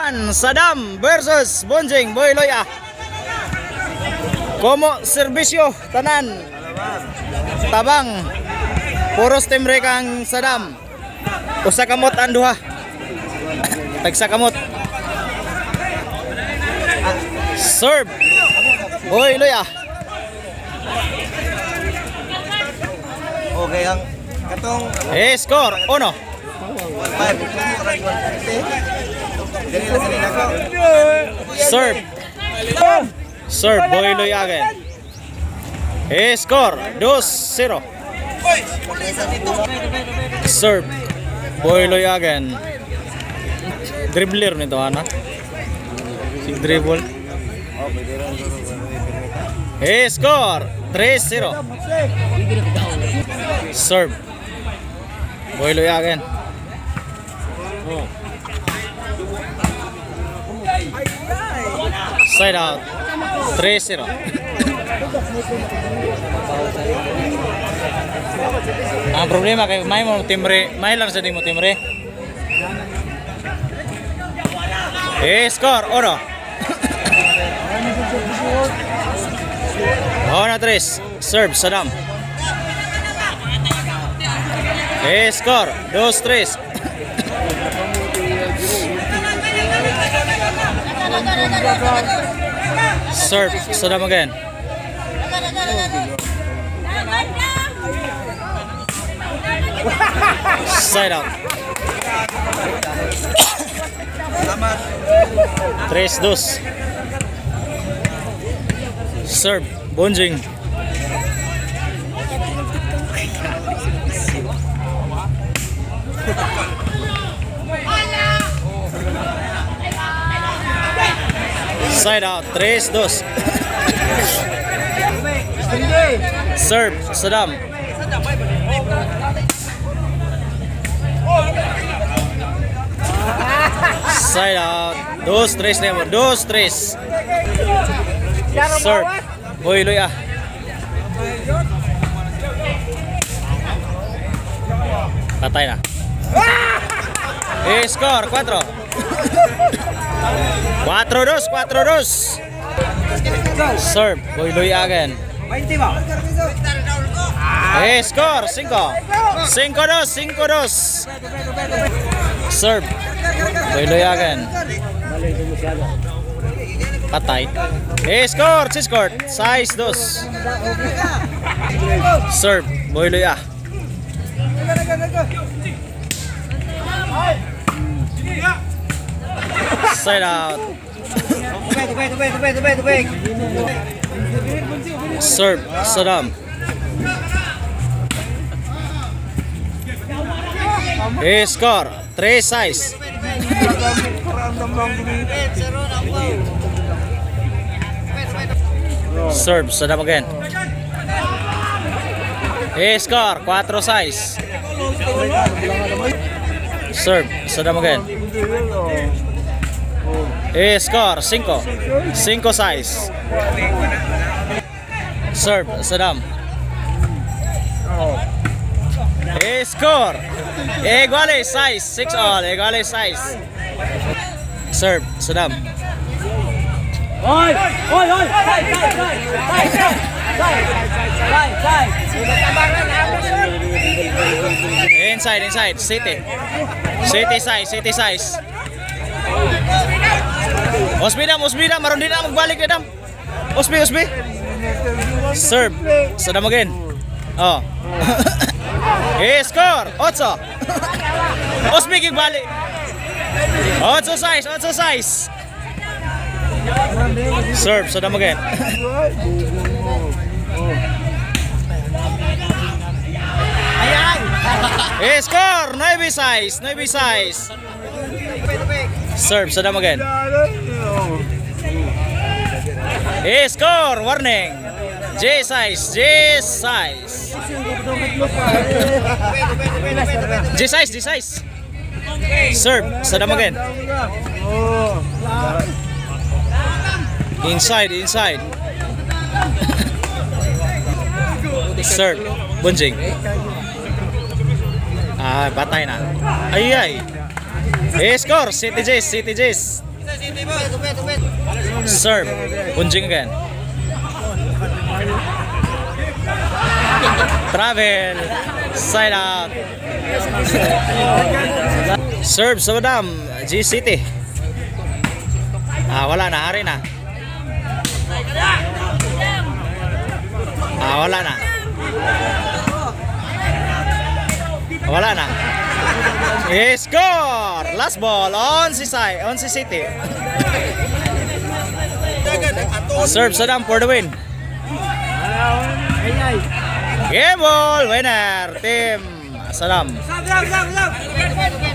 Saddam versus Bonjing Boy Loya. Komo serbisyo tanan. Tabang. Puros timbre kang Saddam. Usa kamot ang duha. Tagsa kamot. Serve. Boy Loya. Okay, ang katong Score 1. Serve. Serve Boy Loya again. Score 2-0. Serve Boy Loya again. Dribbler nito ana. Si dribble. Score 3-0. Serve Boy Loya again. Side out 3-0. Ang problema kay may mo timbre, may lang sa di mo timbre. Score 1. 1-3. Serve Saddam. Score 2-3. Serve Saddam again. Side out. 3-2. Serve Bonjing. Side out 3-2. Serve Saddam. Side out 2-3 nemo 2-3. Serve Boy Loya. Patay na. Score 4. 4-2. Serve Boy Loya again. Score 5. 5-2. Serve Boy Loya again. Patay. Score 6-2. Serve Boy Loya. Side out. Serve Saddam. Score 3-6. Serve Saddam again. Score 4-6. Serve Saddam again. Score 5-6. Serve Saddam. Score iguales 6-all. Iguales 6. Serve Saddam. Inside City size. Osbida maron din na magbalik na dam. Osbi. Serve Saddam again. Oh. Score 8. Osbi gigbalik. 8-6. Serve Saddam again. Score 9-6. Serve Saddam again. Score warning. J-size. Serve Saddam again. Inside. Serve Bonjing. Patay na. Ay. Score City Jays. Serve. Punjing again. Travel. Side out. Serve sa Madam. G City. Wala na. Hari na. Wala na. Wala na. Score! Last ball on si City. Serve Saddam for the win. Game ball winner team Saddam.